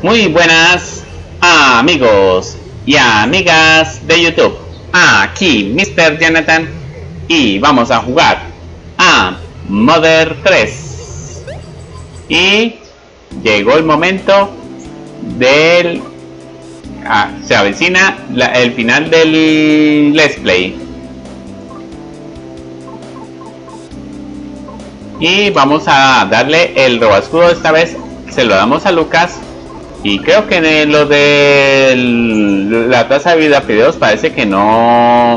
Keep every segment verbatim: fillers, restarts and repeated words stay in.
Muy buenas amigos y amigas de YouTube. Aquí mister Jonathan y vamos a jugar a Mother tres. Y llegó el momento del... Ah, se avecina la, el final del Let's Play. Y vamos a darle el robascudo. Esta vez se lo damos a Lucas. Y creo que en lo de la tasa de vida videos parece que no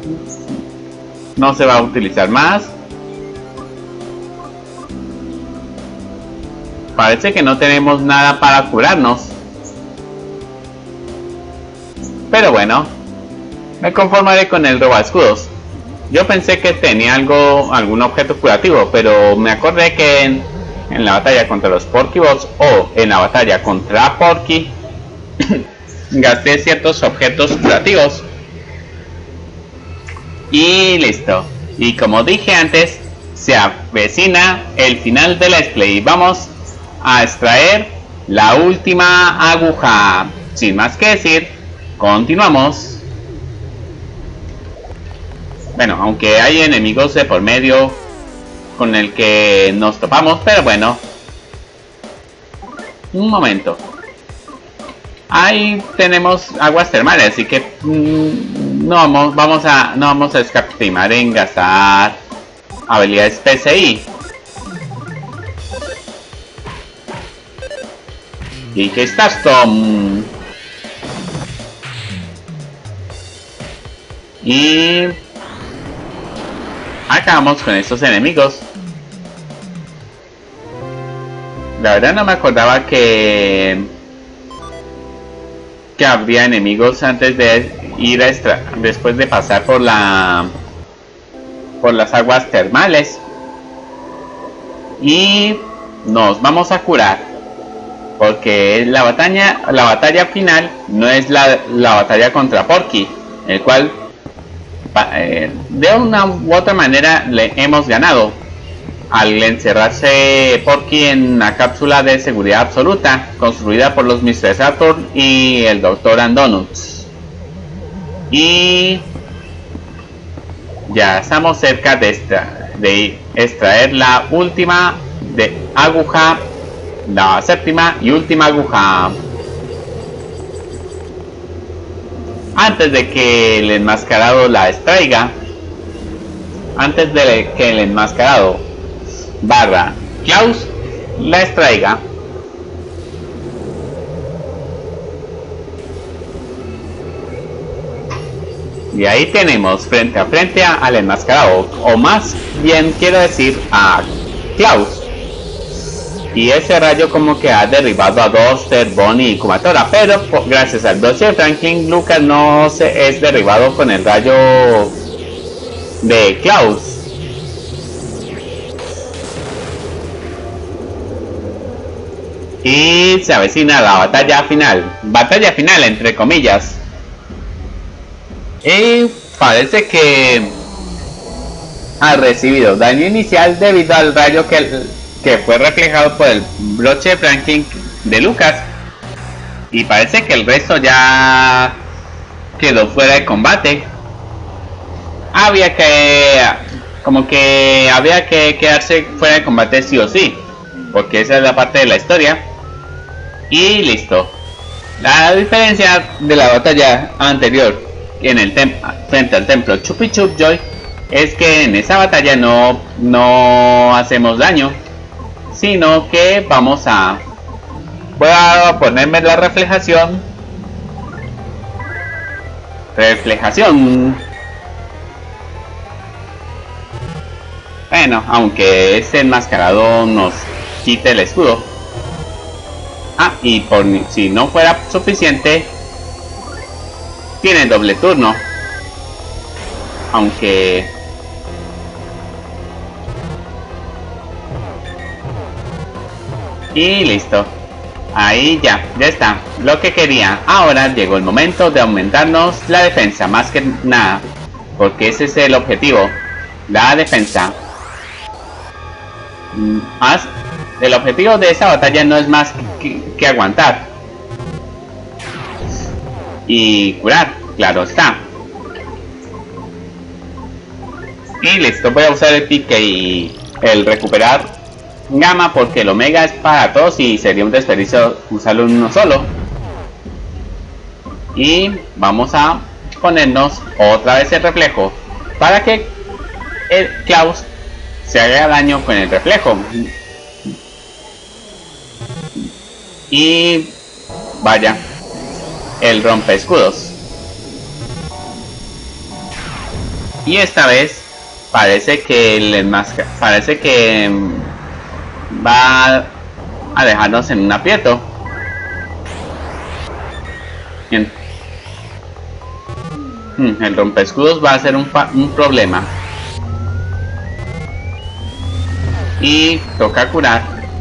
no se va a utilizar más. Parece que no tenemos nada para curarnos. Pero bueno, me conformaré con el robascudos. Yo pensé que tenía algo, algún objeto curativo, pero me acordé que en, en la batalla contra los Porkybots o en la batalla contra Porky gasté ciertos objetos curativos. Y listo. Y como dije antes, se avecina el final del Let's Play. Vamos a extraer la última aguja. Sin más que decir, continuamos. Bueno, aunque hay enemigos de por medio con el que nos topamos, pero bueno. Un momento. Ahí tenemos aguas termales, así que mmm, no vamos, vamos a no vamos a escatimar en gastar habilidades P C I. ¿Y qué estás, Tom? Y acabamos con estos enemigos. La verdad no me acordaba que que habría enemigos antes de ir a extra después de pasar por la por las aguas termales. Y nos vamos a curar, porque la batalla la batalla final no es la, la batalla contra Porky, el cual eh, de una u otra manera le hemos ganado al encerrarse Porky en una cápsula de seguridad absoluta construida por los mister Saturn y el doctor Andonuts. Y ya estamos cerca de, esta, de extraer la última de aguja, la séptima y última aguja. Antes de que el enmascarado la extraiga, antes de que el enmascarado barra Klaus la extraiga, y ahí tenemos frente a frente al enmascarado, o más bien quiero decir a Klaus. Y ese rayo como que ha derribado a Duster, Bonnie y Kumatora, pero por, gracias al Dodger Franklin, Lucas no se es derribado con el rayo de Klaus. Y se avecina la batalla final, batalla final entre comillas. Y parece que ha recibido daño inicial debido al rayo que que fue reflejado por el broche Franklin de Lucas, y parece que el resto ya quedó fuera de combate. Había que como que había que quedarse fuera de combate sí o sí, porque esa es la parte de la historia. Y listo. La diferencia de la batalla anterior en el frente al templo Chupi Chup Joy es que en esa batalla no no hacemos daño, sino que vamos a voy a ponerme la reflejación reflejación bueno, aunque ese enmascarado nos quite el escudo. Ah, y por si no fuera suficiente, tiene doble turno, aunque y listo. Ahí ya, ya está, lo que quería. Ahora llegó el momento de aumentarnos la defensa, más que nada, porque ese es el objetivo, la defensa. Más, el objetivo de esa batalla no es más que, que aguantar, y curar, claro está. Y listo, voy a usar el pique y el recuperar gamma porque el omega es para todos y sería un desperdicio usarlo en uno solo. Y vamos a ponernos otra vez el reflejo para que el Klaus se haga daño con el reflejo. Y vaya, el rompe escudos. Y esta vez parece que el enmasca parece que va a dejarnos en un aprieto. Bien. Hmm, el rompescudos va a ser un, un problema. Y toca curar.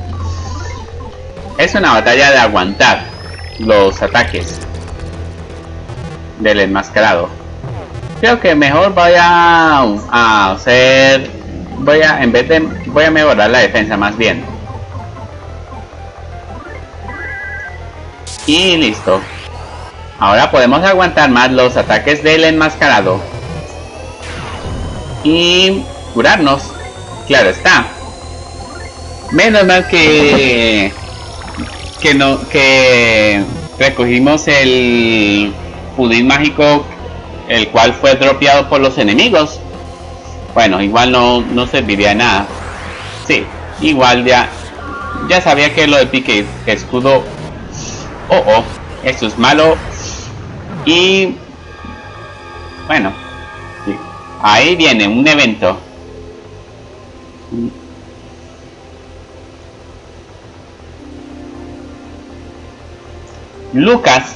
Es una batalla de aguantar los ataques del enmascarado. Creo que mejor voy a, a hacer, voy a, en vez de, voy a mejorar la defensa más bien. Y listo. Ahora podemos aguantar más los ataques del enmascarado. Y curarnos. Claro está. Menos mal que, que no, que recogimos el pudín mágico, el cual fue dropeado por los enemigos. Bueno, igual no, no serviría de nada. Sí, igual ya ya sabía que lo de pique escudo. Oh, oh, esto es malo. Y bueno, sí, ahí viene un evento. Lucas.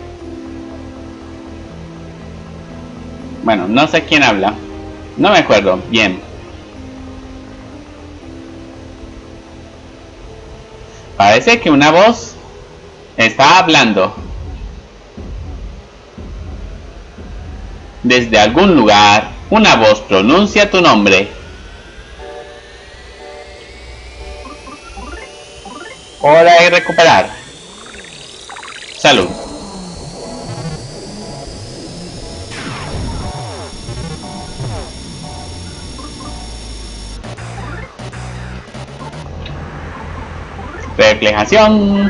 Bueno, no sé quién habla. No me acuerdo bien. Parece que una voz está hablando. Desde algún lugar, una voz pronuncia tu nombre. Hora de recuperar. Salud. Reflejación.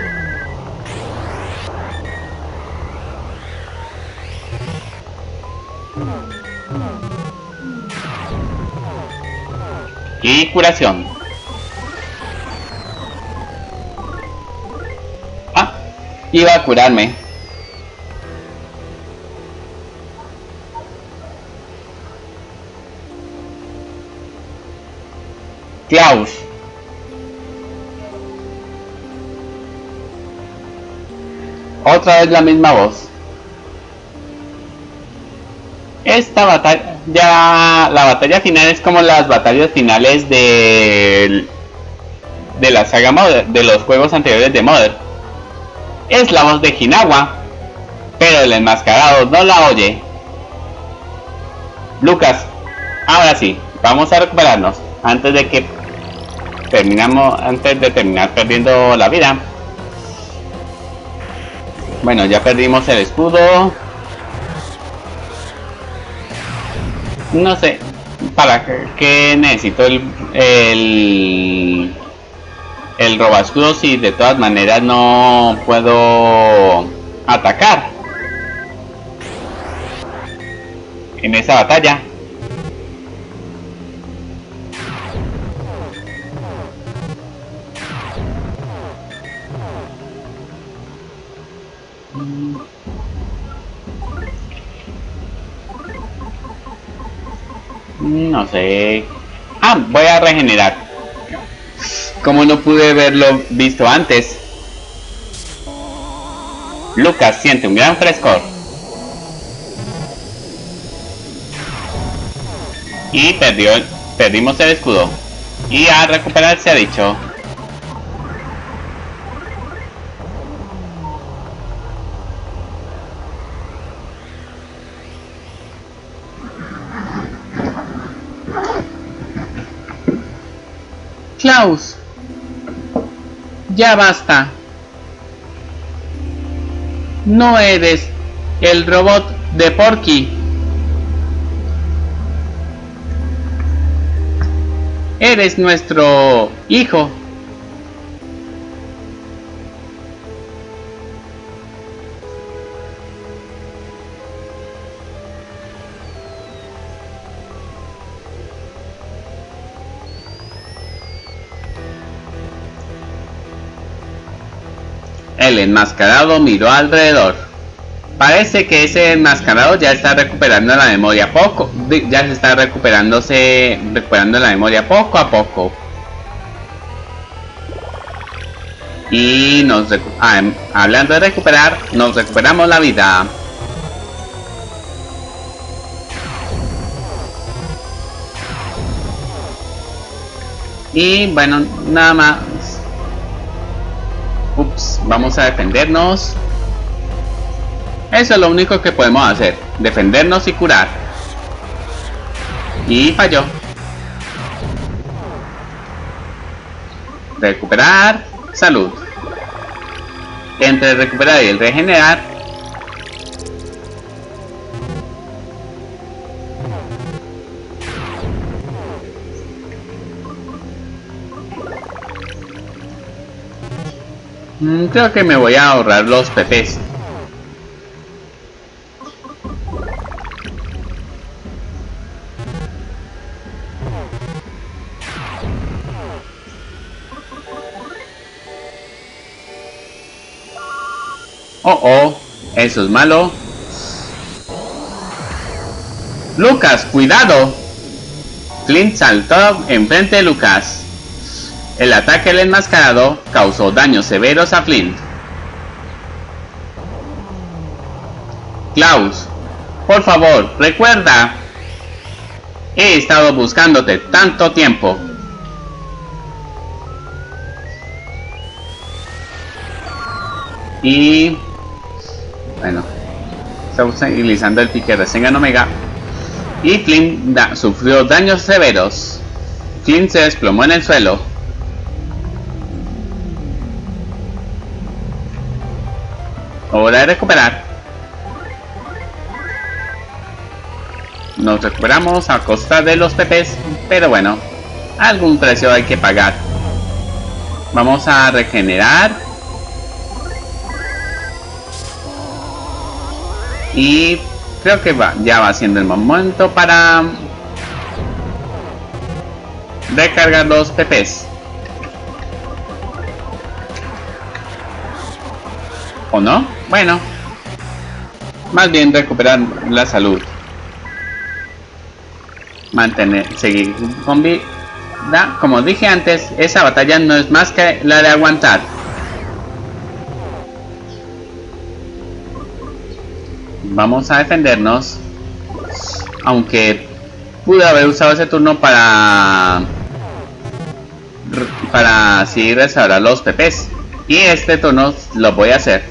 Y curación. Ah, iba a curarme. Klaus. Otra vez la misma voz. Esta batalla, ya la batalla final es como las batallas finales de de la saga Mother, de los juegos anteriores de Mother. Es la voz de Hinawa, pero el enmascarado no la oye. Lucas, ahora sí, vamos a recuperarnos antes de que terminamos, antes de terminar perdiendo la vida. Bueno, ya perdimos el escudo. No sé para qué necesito el el, el robascudo si de todas maneras no puedo atacar en esa batalla. No sé. Ah, voy a regenerar. Como no pude verlo visto antes. Lucas siente un gran frescor. Y perdió, perdimos el escudo. Y a recuperar se ha dicho. Klaus, ya basta. No eres el robot de Porky. Eres nuestro hijo. El enmascarado miró alrededor. Parece que ese enmascarado ya está recuperando la memoria poco. Ya se está recuperándose, recuperando la memoria poco a poco. Y nos ah, hablando de recuperar, nos recuperamos la vida. Y bueno, nada más. Ups, vamos a defendernos. Eso es lo único que podemos hacer, defendernos y curar. Y falló. Recuperar salud. Entre el recuperar y el regenerar, creo que me voy a ahorrar los P Ps. Oh, oh, eso es malo. Lucas, cuidado. Flint saltó enfrente de Lucas. El ataque del enmascarado causó daños severos a Flint. Klaus, por favor, recuerda. He estado buscándote tanto tiempo. Y... bueno, está utilizando el pique Rasengan Omega. Y Flint da, sufrió daños severos. Flint se desplomó en el suelo. Hora de recuperar. Nos recuperamos a costa de los P Ps, pero bueno, algún precio hay que pagar. Vamos a regenerar. Y creo que va, ya va siendo el momento para recargar los P Ps. ¿O no? Bueno, más bien recuperar la salud. Mantener, seguir con vida. Como dije antes, esa batalla no es más que la de aguantar. Vamos a defendernos. Aunque pude haber usado ese turno para para así restaurar los P Ps. Y este turno lo voy a hacer.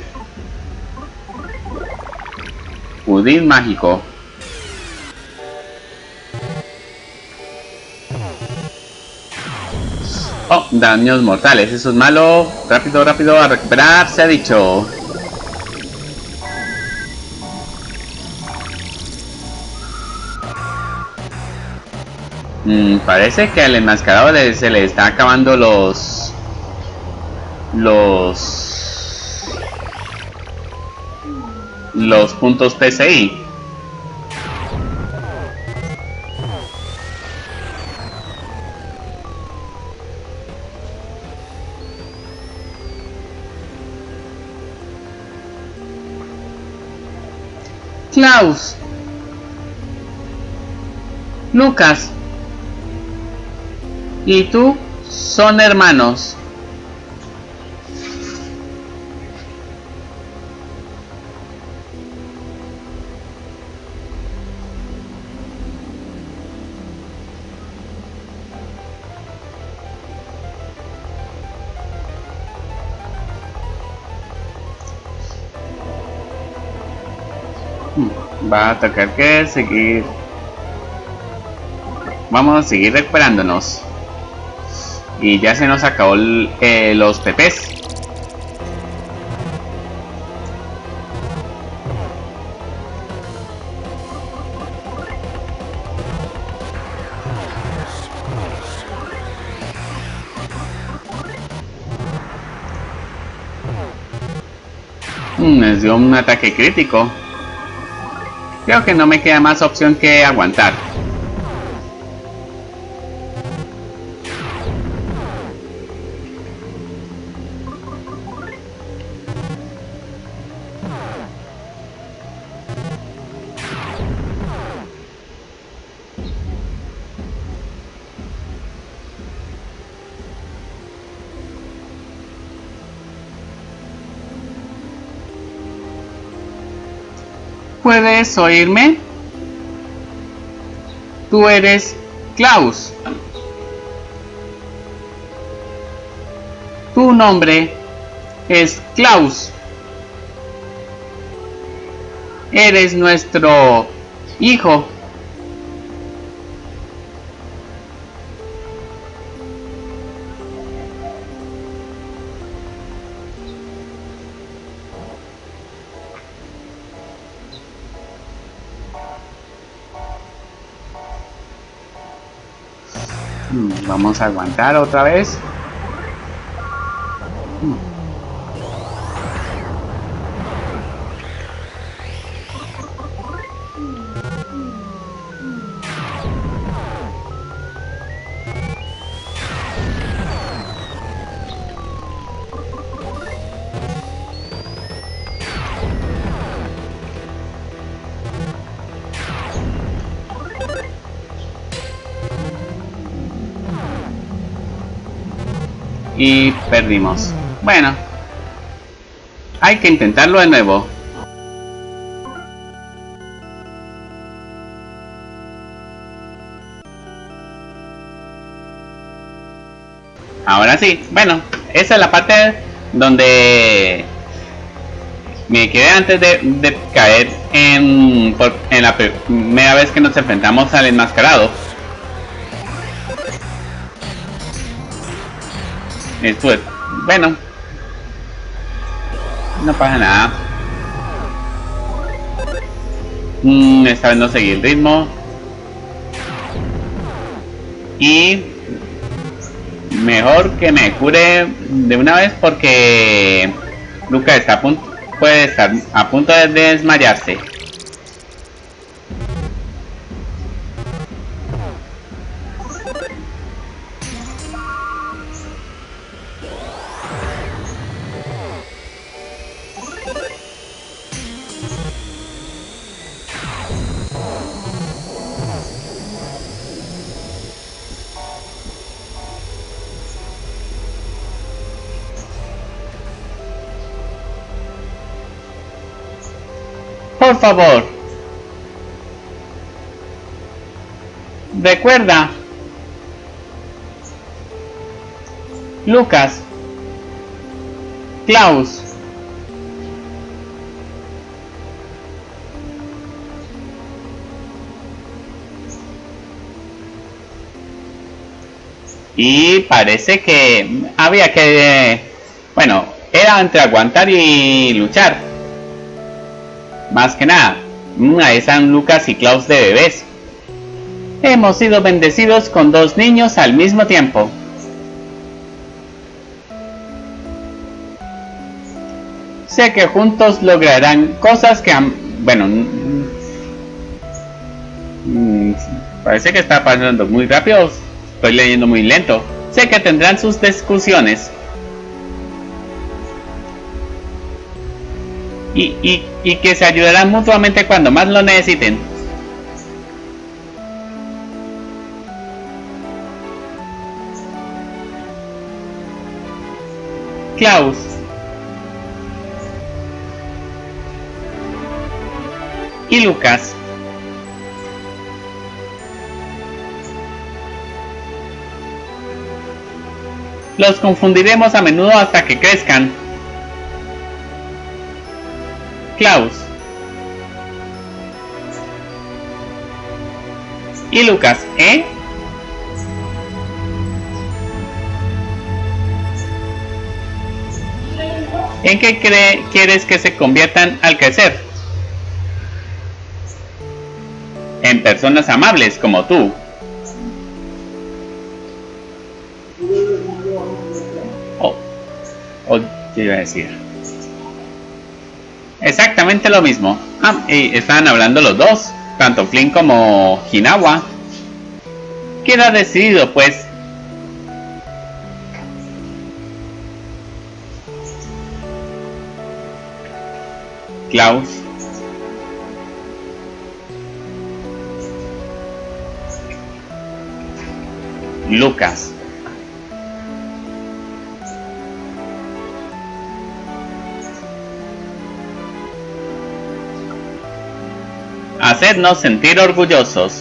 Pudín mágico. Oh, daños mortales, eso es malo. Rápido, rápido, a recuperar, se ha dicho. Mm, parece que al enmascarado le, se le está acabando los... Los... Los puntos P C I. Klaus, Lucas y tú son hermanos. Va a tocar que seguir. Vamos a seguir recuperándonos. Y ya se nos acabó el, eh, los P Ps. Mm, les dio un ataque crítico. Creo que no me queda más opción que aguantar. ¿Puedes oírme? Tú eres Klaus. Tu nombre es Klaus. Eres nuestro hijo. Vamos a aguantar otra vez. Y perdimos. Bueno, hay que intentarlo de nuevo. Ahora sí, bueno, esa es la parte donde me quedé antes de, de caer en, por, en la primera vez que nos enfrentamos al enmascarado. Estuve, bueno, no pasa nada. Mm, esta vez no seguí el ritmo. Y mejor que me cure de una vez porque Lucas está a punto, puede estar a punto de desmayarse. Por favor, recuerda, Lucas, Klaus, y parece que había que, bueno, era entre aguantar y luchar. Más que nada, ahí están Lucas y Klaus de bebés. Hemos sido bendecidos con dos niños al mismo tiempo. Sé que juntos lograrán cosas que han... Bueno, mmm, parece que está pasando muy rápido. Estoy leyendo muy lento. Sé que tendrán sus discusiones. Y, y, y que se ayudarán mutuamente cuando más lo necesiten. Klaus. Y Lucas. Los confundiremos a menudo hasta que crezcan. Klaus. Y Lucas, ¿eh? ¿En qué cree, quieres que se conviertan al crecer? En personas amables como tú. Oh, oh, ¿qué iba a decir? Exactamente lo mismo. Ah, y estaban hablando los dos, tanto Flynn como Hinawa. Queda decidido, pues. Klaus. Lucas. Hacernos sentir orgullosos.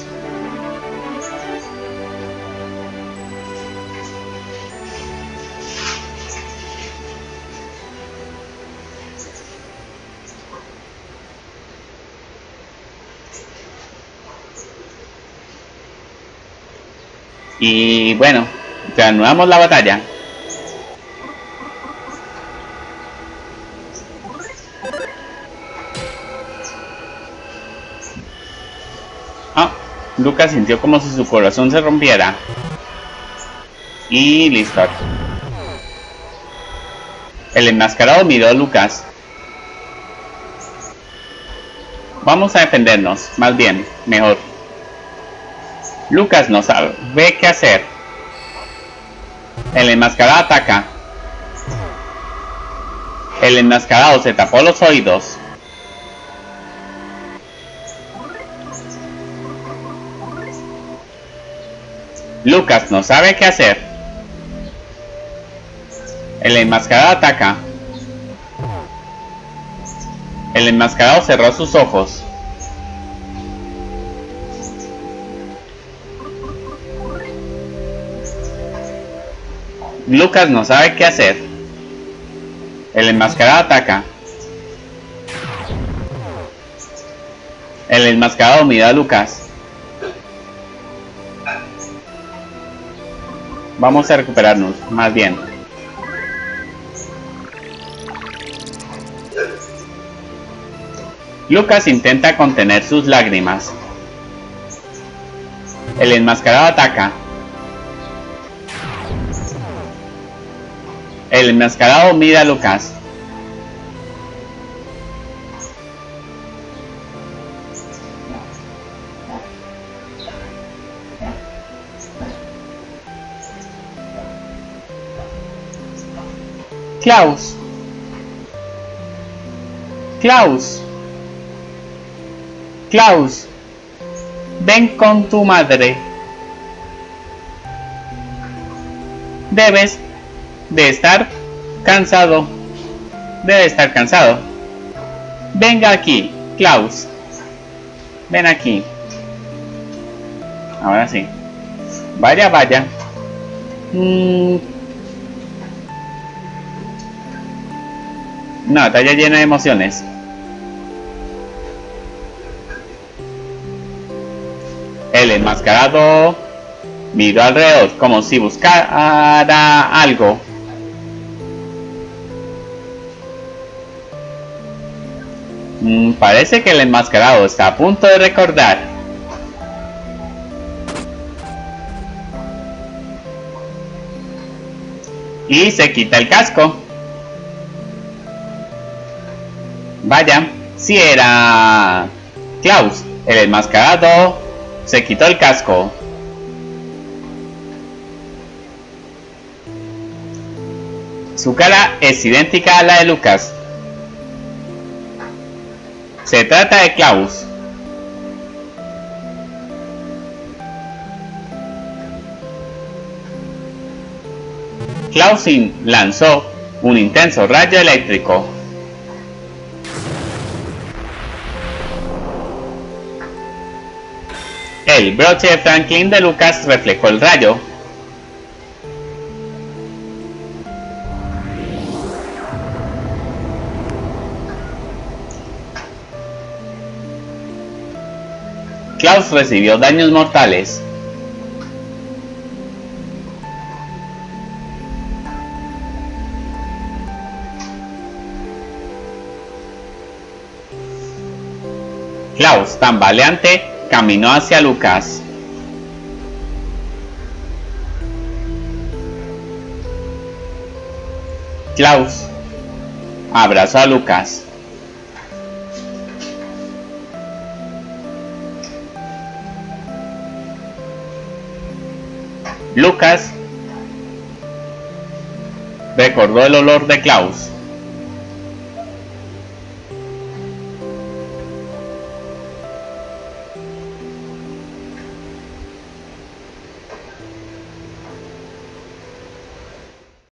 Y bueno, reanudamos la batalla. Ah, Lucas sintió como si su corazón se rompiera. Y listo. El enmascarado miró a Lucas. Vamos a defendernos, más bien, mejor. Lucas no sabe qué hacer. El enmascarado ataca. El enmascarado se tapó los oídos. Lucas no sabe qué hacer. El enmascarado ataca. El enmascarado cerró sus ojos. Lucas no sabe qué hacer. El enmascarado ataca. El enmascarado mira a Lucas. Vamos a recuperarnos, más bien. Lucas intenta contener sus lágrimas. El enmascarado ataca. El enmascarado mira a Lucas. Klaus. Klaus. Klaus. Ven con tu madre. Debes de estar cansado. Debe estar cansado. Venga aquí, Klaus. Ven aquí. Ahora sí. Vaya, vaya. Mm. Una batalla llena de emociones. El enmascarado miró alrededor como si buscara algo. Mm, parece que el enmascarado está a punto de recordar. Y se quita el casco. Vaya, si era Klaus. El enmascarado se quitó el casco. Su cara es idéntica a la de Lucas. Se trata de Klaus. Klaus lanzó un intenso rayo eléctrico. El broche de Franklin de Lucas reflejó el rayo. Klaus recibió daños mortales. Klaus, tambaleante, caminó hacia Lucas. Klaus abrazó a Lucas. Lucas recordó el olor de Klaus.